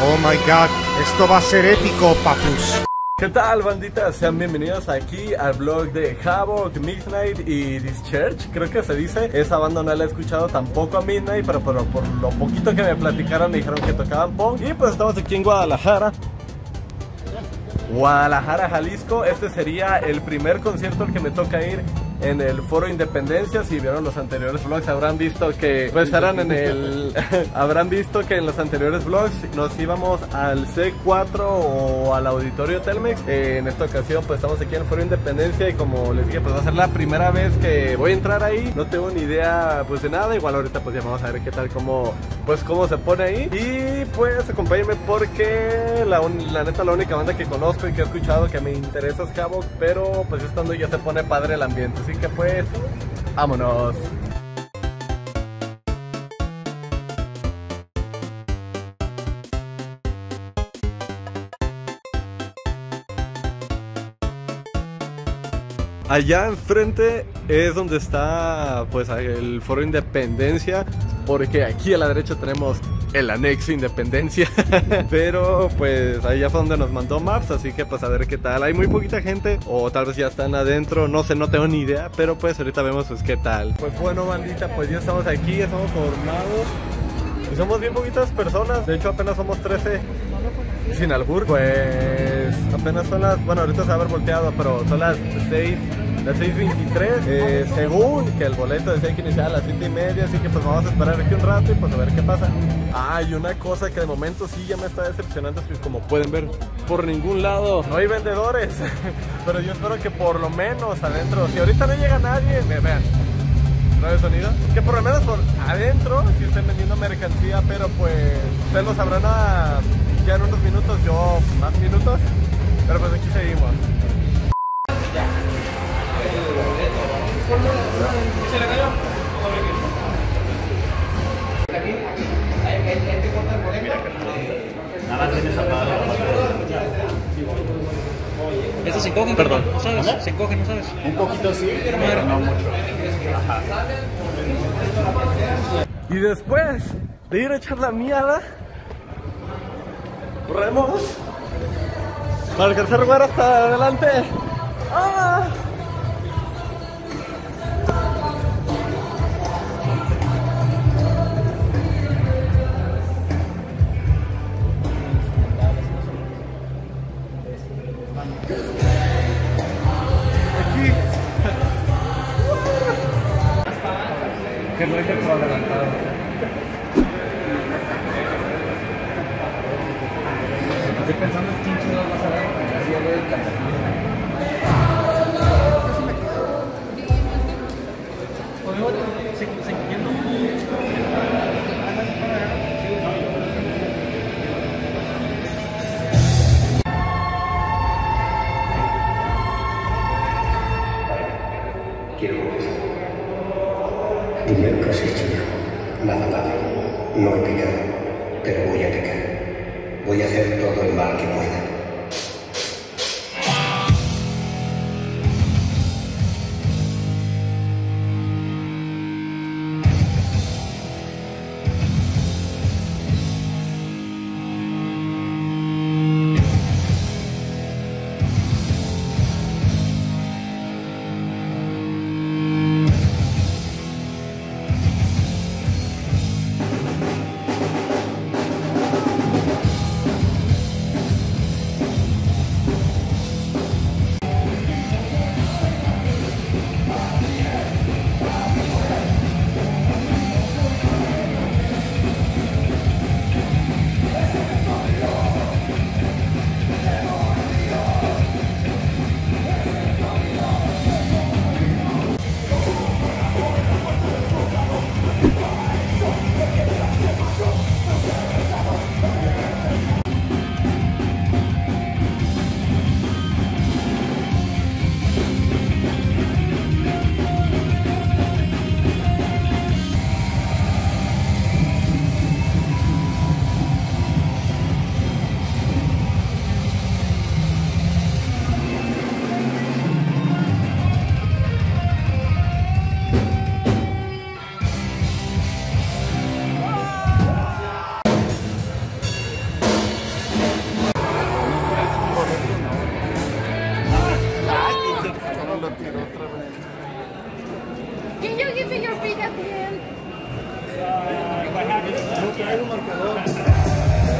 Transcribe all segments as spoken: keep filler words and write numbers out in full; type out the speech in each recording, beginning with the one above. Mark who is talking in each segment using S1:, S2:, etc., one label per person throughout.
S1: Oh my god, esto va a ser épico, papus.
S2: ¿Qué tal, bandita? Sean bienvenidos aquí al vlog de Havoc, Midnight y Discharge, creo que se dice. Esa banda no la he escuchado tampoco a Midnight, pero, pero por lo poquito que me platicaron me dijeron que tocaban punk. Y pues estamos aquí en Guadalajara Guadalajara, Jalisco. Este sería el primer concierto al que me toca ir en el Foro Independencia. Si vieron los anteriores vlogs habrán visto que pues eran en el habrán visto que en los anteriores vlogs nos íbamos al C cuatro o al Auditorio Telmex. Eh, en esta ocasión pues estamos aquí en el Foro Independencia y como les dije pues va a ser la primera vez que voy a entrar ahí. No tengo ni idea pues de nada. Igual ahorita pues ya vamos a ver qué tal, cómo pues cómo se pone ahí. Y pues acompáñenme porque la, la neta la única banda que conozco y que he escuchado que me interesa es Havoc, pero pues estando ya se pone padre el ambiente. Así que pues, vámonos. Allá enfrente es donde está pues el Foro Independencia, porque aquí a la derecha tenemos el anexo Independencia. Pero pues allá fue donde nos mandó Maps, así que pues a ver qué tal. Hay muy poquita gente, o tal vez ya están adentro, no sé, no tengo ni idea, pero pues ahorita vemos pues qué tal. Pues bueno, bandita, pues ya estamos aquí, estamos formados y somos bien poquitas personas, de hecho apenas somos trece. Sin albur, pues apenas son las, bueno ahorita se va a haber volteado, pero son las seis, las seis veintitrés, eh, según que el boleto decía que iniciaba a las siete y media, así que pues vamos a esperar aquí un rato y pues a ver qué pasa. Ah, y una cosa que de momento sí ya me está decepcionando es que como pueden ver, por ningún lado no hay vendedores, pero yo espero que por lo menos adentro, si ahorita no llega nadie, me vean, no hay sonido, que por lo menos por adentro sí estén vendiendo mercancía, pero pues ustedes lo sabrán a... ya en unos minutos, yo más minutos, pero pues aquí seguimos. ¿Se le cayó?
S3: Nada tiene zapado.
S4: Esto se encoge,
S2: perdón,
S4: ¿no sabes?
S3: ¿Cómo?
S4: Se encoge, ¿no sabes?
S3: Un poquito sí, pero no mucho.
S2: Y después de ir a echar la mierda, corremos para alcanzar lugar hasta adelante. ¡Ah! Aquí. Que no hay que por adelantado.
S4: Estoy pensando en quién chingados vas a ver, así ya veo el cartel.
S5: Quiero confesar. Dinero que has hecho yo. Nada padre. No he pecado, pero voy a pecar. Voy a hacer todo el mal que pueda.
S6: Can you give me your feet at the end?
S2: No traigo marcador.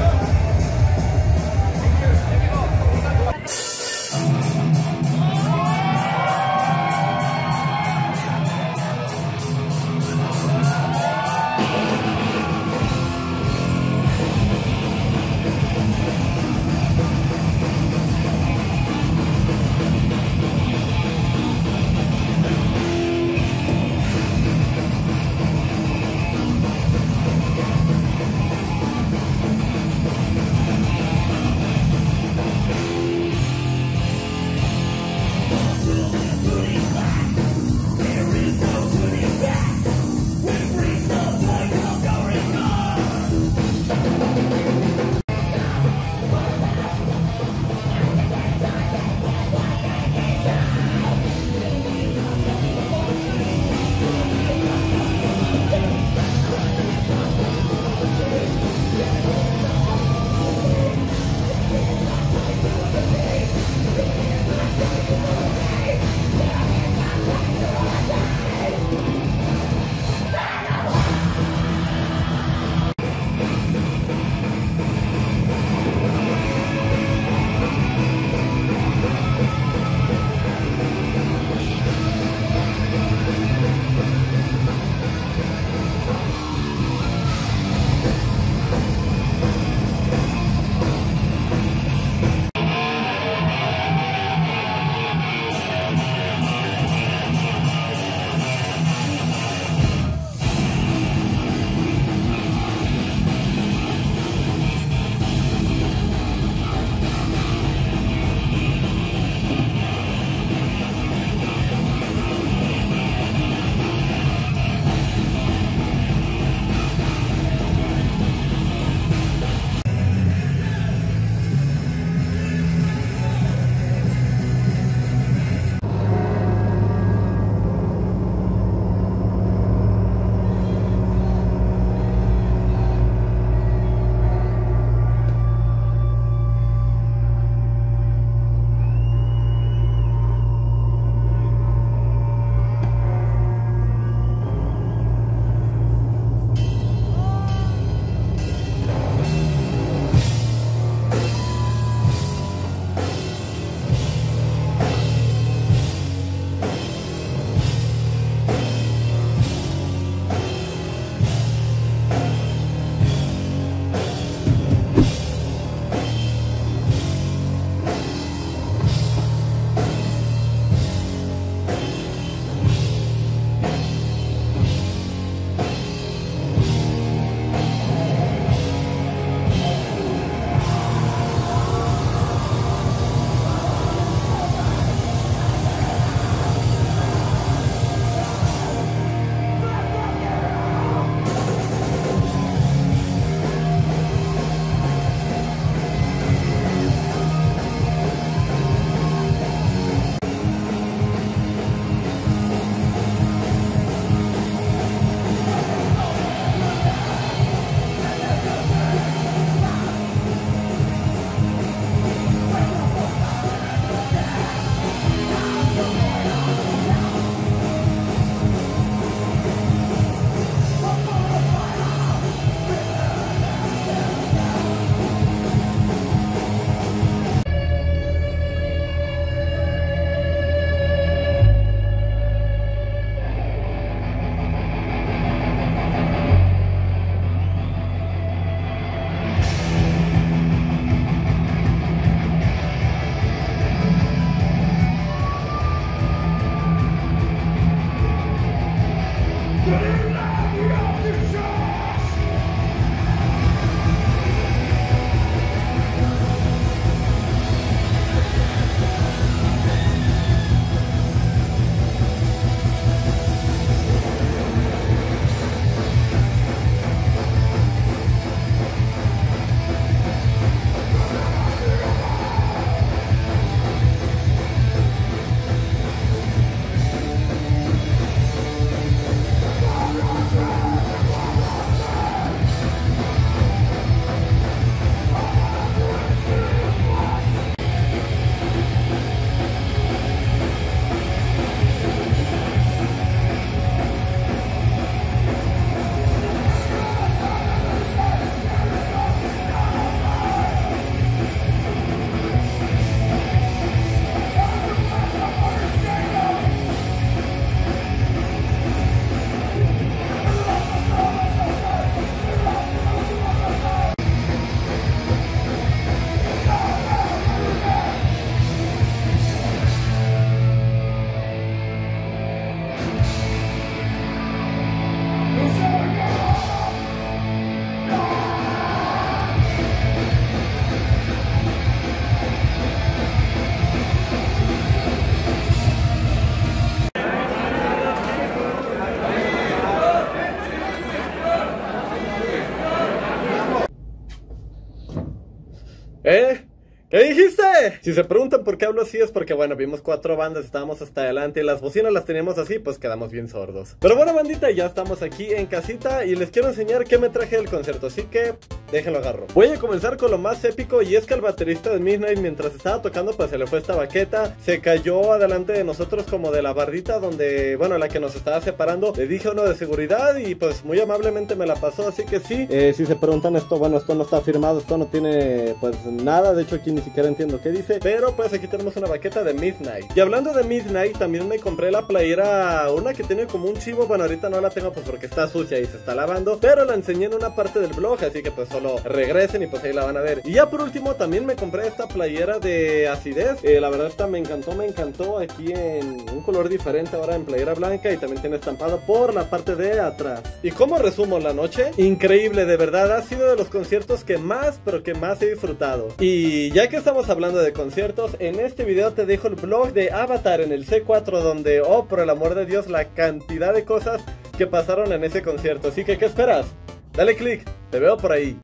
S2: ¿Eh? ¿Qué dijiste? Si se preguntan por qué hablo así es porque, bueno, vimos cuatro bandas, estábamos hasta adelante y las bocinas las teníamos así, pues quedamos bien sordos. Pero bueno, bandita, ya estamos aquí en casita y les quiero enseñar qué me traje del concierto, así que déjenlo agarro. Voy a comenzar con lo más épico y es que el baterista de Midnight, mientras estaba tocando, pues se le fue esta baqueta, se cayó adelante de nosotros como de la bardita donde, bueno, la que nos estaba separando. Le dije a uno de seguridad y pues muy amablemente me la pasó, así que sí. Eh, si se preguntan esto, bueno, esto no está firmado, esto no tiene pues nada, de hecho aquí ni siquiera entiendo qué dice, pero pues aquí tenemos una baqueta de Midnight. Y hablando de Midnight, también me compré la playera, una que tiene como un chivo. Bueno, ahorita no la tengo pues porque está sucia y se está lavando, pero la enseñé en una parte del blog, así que pues solo regresen y pues ahí la van a ver. Y ya por último también me compré esta playera de Acidez, eh, la verdad esta me encantó, me encantó aquí en un color diferente, ahora en playera blanca, y también tiene estampado por la parte de atrás. ¿Y cómo resumo la noche? Increíble, de verdad, ha sido de los conciertos que más, pero que más he disfrutado. Y ya que estamos hablando de conciertos, en este video te dejo el blog de Avatar en el C cuatro, donde, oh, por el amor de Dios, la cantidad de cosas que pasaron en ese concierto. Así que, ¿qué esperas? Dale click, te veo por ahí.